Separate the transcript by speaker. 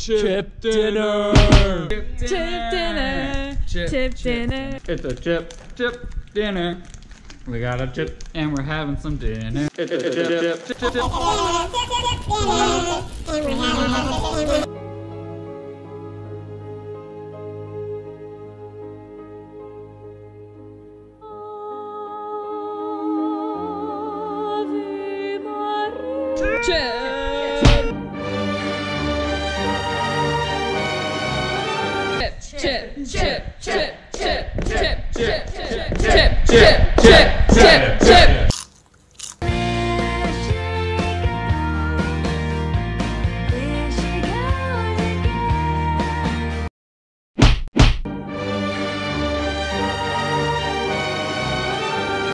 Speaker 1: Chip dinner.
Speaker 2: Chip dinner. Chip dinner.
Speaker 1: It's a chip dinner. We got a chip and we're having some dinner. It's a chip.
Speaker 2: Chip.